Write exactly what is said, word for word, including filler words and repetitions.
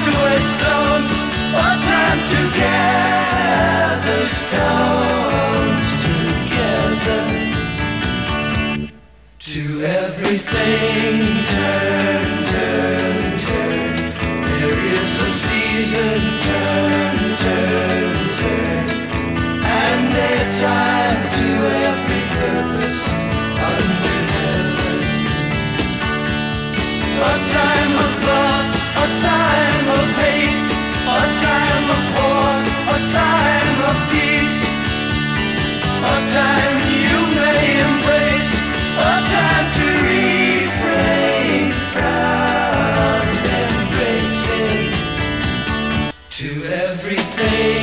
to waste stones, or time to gather stones together. To everything turn, turn, turn. There is a season, turn, turn, turn. And a time to every purpose under heaven. A time of love, a time of hate, a time of war, a time of peace, a time you may embrace, a time to refrain from embracing. To everything